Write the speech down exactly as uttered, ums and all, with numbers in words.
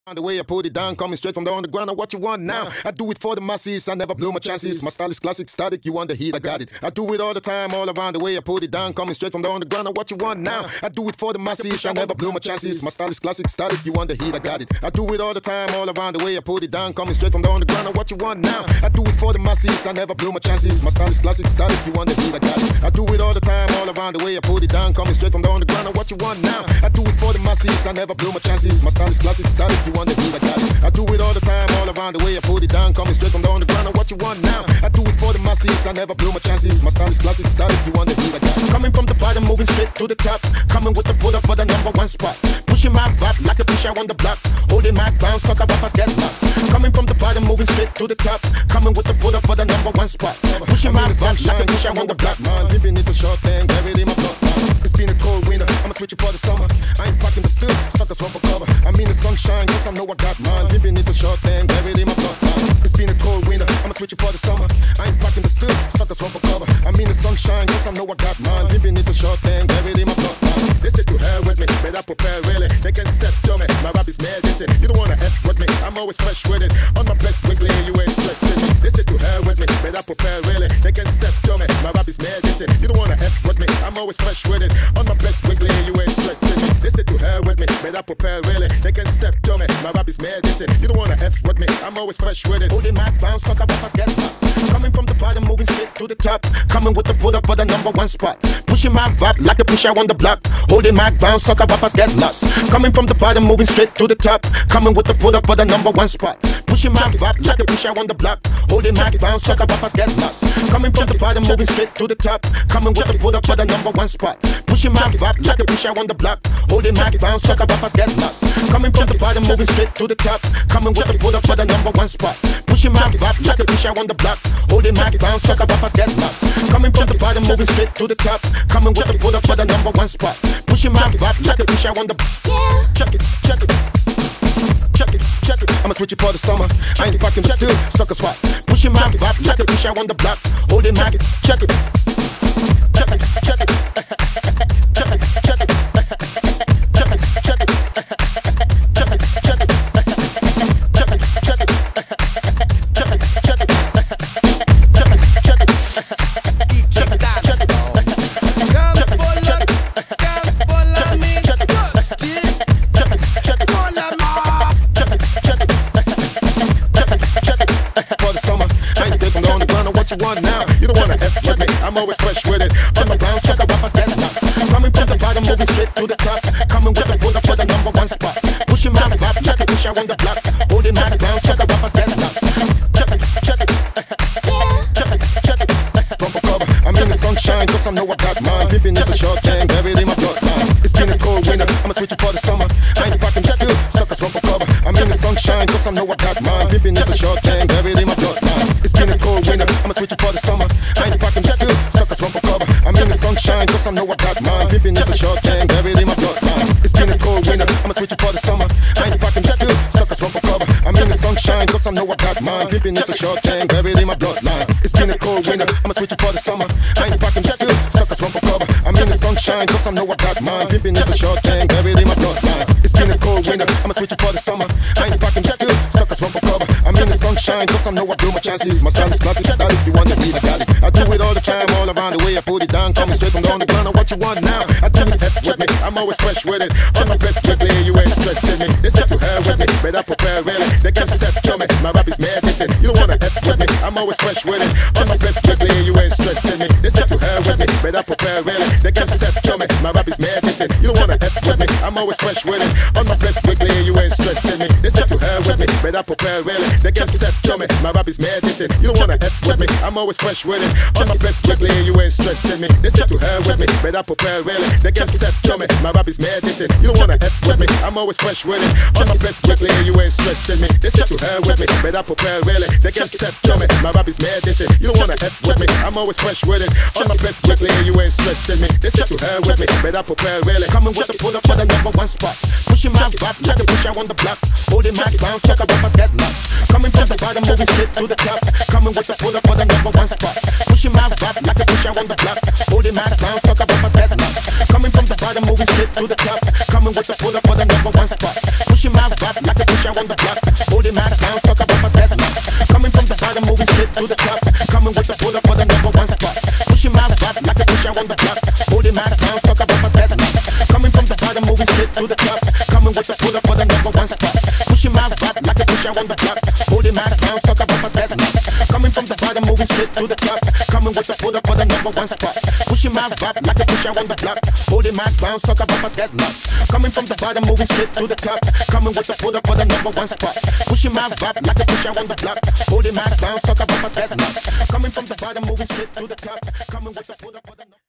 The way I put it down, coming straight from the underground, and what you want now? I do it for the masses, I never blew my chances. My style is classic, static, you want the heat, I got it. I do it all the time, all around. The way I put it down, coming straight from the underground, and what you want now? I do it for the masses, I never blew my chances. My style is classic, static, you want the heat, I got it. I do it all the time, all around. The way I put it down, coming straight from the underground, and what you want now? I do it for the masses, I never blew my chances. My style is classic, static, you want the heat, I got it. I do it all the time, all around. The way I put it down, coming straight from the underground, and what you want now? I do it for the masses, I never blew my chances. My style is classic, static, you want the heat, I got it. I do it all the time, all around. The way I put it down, coming straight from the underground, and what you want now? I do it for the masses, I never blew my chances. My style is classic, static, you want the heat, I got it. Coming from the bottom, moving straight to the top, coming with the foot up for the number one spot. Pushing my back like a pusher on the block, holding my ground, sucker rappers get lost. Coming from the bottom, moving straight to the top, coming with the foot up for the number one spot. Pushing my back like a pusher on the block, man. Living is a short thing, buried in my blood. It's been a cold winter, I'ma switch it for the summer. I ain't fucking the still, suckers run for cover. I mean the sunshine, cause I know I got mine. Living is a short thing, buried in my blood. It's been a cold winter, I'ma switch it for the summer. I ain't fucking the still, suckers run for cover. I mean the sunshine, cause I know I got mine. Living is a short thing, buried in my blood. They said you hell with me, better prepare really. They can step to me, my rap is mad, they said you don't wanna F with me, I'm always fresh with it. On my best quickly, you ain't stressing me. They said you hell with me, better prepare really. They can step to me, my rap is mad, they said you don't wanna F with me, I'm always fresh with it. On my best quickly, you ain't stressing me. They said you hell with me, better prepare really. They can step to me, my rap is mad, they said you don't wanna F with me, I'm always fresh with it. Holding my ground, sucker rappers get lost. Coming from the bottom, moving straight to the top, coming with the foot up for the number one spot. Pushing my vibe like a pusher on the block, holding my ground, sucker rappers get lost. Coming from the bottom, moving straight to the top, coming with the foot up for the number one spot. Pushing my vibe like a pusher on the block, holding my ground, sucker rappers get lost. Coming from the bottom, moving straight to the top, coming with the foot up for the number one spot. Pushing my vibe like a pusher on the block, holding my ground, sucker rappers get lost. Coming from the bottom, moving straight to the top, coming with the foot up for the number one spot. Pushing my vibe like a pusher on the block, holding my ground, sucker rappers get lost. Coming from the bottom, moving straight to the top, coming with the foot up for the number one spot. Pushing my vibe like a pusher on the block. Check it, check it. Check it, check it, I'ma switch it for the summer. I ain't fucking still, sucker swat. Pushing my vibe like a pusher on the block, holding my check it. Check it, check it. Check it, check it. Check it, check it. Check it, check it. Check it, check it. Check it, check it. Check it, check it. Check it, check it. One now, you don't wanna F with me, I'm always fresh with it. On the ground, sucker rappers get lost. Coming from the bottom, moving straight to the top, coming with the foot up for the number one spot. Pushing my vibe like a pusher on the block, holding my ground, sucker rappers get lost. Check it, check it. Check it, check it. From for cover, I'm in the sunshine, cause I know I got mine. Living is a short thing, buried in my blood. It's been a cold winter, I'ma switch it for the summer. I ain't fucking still, suckers run for cover. I'm in the sunshine, cause I know I got mine. Living is a short thing, buried in my blood. It's been a cold winter, I'ma switch it for the summer. I ain't fucking still, suckers run for cover. I'm in the sunshine, cause I know I got mine. Living is a short thing, buried in my blood. It's been a cold winter, I'ma switch it for the summer. I ain't fucking still, suckers run for cover. I'm in the sunshine, cause I know I got mine. Living is a short thing, buried in my bloodline. It's been a cold winter, I'ma switch it for the summer. I ain't fucking still, suckers run for cover. I'm in the sunshine, cause I know I got mine. Living is a short thing, buried in my bloodline. It's been a cold winter, I'ma switch it for the summer. I ain't fucking still, suckers run for cover. I'm in the sunshine, cause I know I blew my chances. My style is classic, static, you want the heat, I got it. I do it all the time, all around. The way I put it down, coming straight from the underground. What you want now? I do it F with me, I'm always fresh with it. On my best quickly, you ain't stressing me. They said you hell with me, better prepare really. They can't step to me, my rap is mad, they said you don't wanna F with me, I'm always fresh with it. On my best quickly, you ain't stressing me. They said you hell with me, better prepare really. They can't step to me, my rap is mad, they said you don't wanna F with me, I'm always fresh with it. On my best quickly, you ain't stressing me. They said you hell with me, better prepare really. They can't step to me, my rap is mad, they said you don't wanna F with me, I'm always fresh with it. On my best quickly, you ain't stressing me. They said you hell with me, better prepare really. They can't step to me, my rap is mad, they said you don't wanna F with me, I'm always fresh with it. On my best quickly, you ain't stressing me. They said you hell with me, better prepare really. They can't step to me, my rap is mad, they said you don't wanna F with me, I'm always fresh with it. On my best quickly, you ain't stressing me. They said you hell with me, better prepare really. Coming with the pull up for the number one spot. Pushing my rap like a pusher on the block. Holding my ground, sucker rappers get lost. Coming from the bottom, moving straight to the top. Coming with the pull up for the number one spot. Pushing my rap like a pusher on the block. Holding my ground, sucker rappers get lost. Coming from the bottom, moving straight to the top. Coming with the pull up for the number one spot. Pushing my rap like a pusher on the block. Holding my ground, sucker rappers get lost. Coming from the bottom, moving straight to the top. Coming with the pull up for the number one spot. Pushing my rap like a pusher on the block. Holding my ground, sucker rappers get lost. Coming from the bottom, moving straight to the top. Coming with the pull up for the number one spot. Pushing my rap like a pusher on the block. Holding my ground, sucker rappers get lost. Coming from the bottom, moving straight to the top. Coming with the pull up for the number one spot. Pushing my rap like a pusher on the block. Holding my ground, sucker rappers get lost. Coming from the bottom, moving straight to the top. Coming with the pull up for the number one spot. Pushing my rap like a pusher on the block. Holding my ground, sucker rappers get lost. Coming from the bottom, moving straight to the top. Coming with the pull up for the number